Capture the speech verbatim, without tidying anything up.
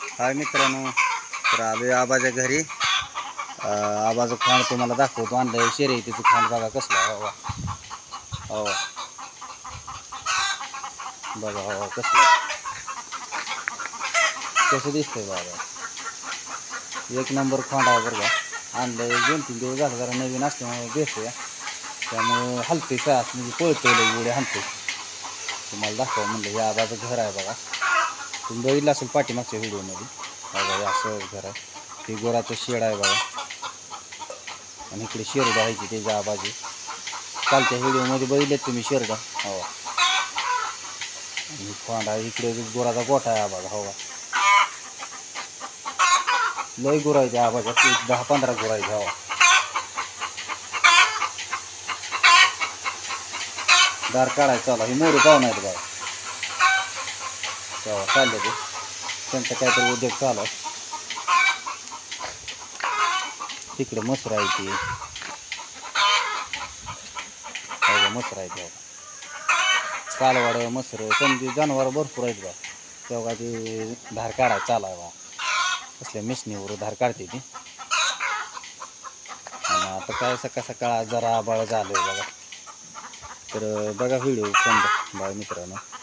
हाय मित्रांनो, तर आलोय आबाच्या घरी. आबाचं खांड तुम्हाला दाखवतो. आणलंय शर्यतीचं खांड, बघा कसलं आहे. हो हो बघा, हो कसलं कसं दिसतंय बाबा. एक नंबर खांड आहे बरं का. आणलंय दोन तीन दिवस झालं, जरा नवीन असल्यामुळे भेटतोय, त्यामुळे हलते सास म्हणजे पळतोय लई उड्या हलते. तुम्हाला दाखवा म्हणलं. हे आबाचं घर आहे बघा. तुम्ही बघितलं असेल पाठीमागच्या व्हिडिओमध्ये. बघा हे असं घर आहे. हे गोराचं शेड आहे बघा. आणि इकडे शेरडं आहे की त्याच्या आबाजी. कालच्या व्हिडिओमध्ये बघितलेत तुम्ही शेरडं. हो. आणि खोंड आहे इकडे. गोराचा गोठा आहे बघा. हो, लय गुरं आहे त्या आबाच्या. दहा पंधरा गुरं आहेत. हवा दार काढायचं चालू. ही मोरू पाहुणा आहेत बघा. तेव्हा चालले ते त्यांचं काहीतरी उद्योग चालू आहे. तिकडे मसर आहे ती. मसर आहे तेव्हा. कालवाड मसर समजी जनावर भरपूर आहेत बा. तेव्हा ती धार काढायचं चालू आहे बा. कसल्या मिशनीवर धार काढते ती. आणि आता काय सकाळ सकाळ जरा आबाळ झालं आहे बघा. तर बघा व्हिडिओ पण बघा मित्रांनो.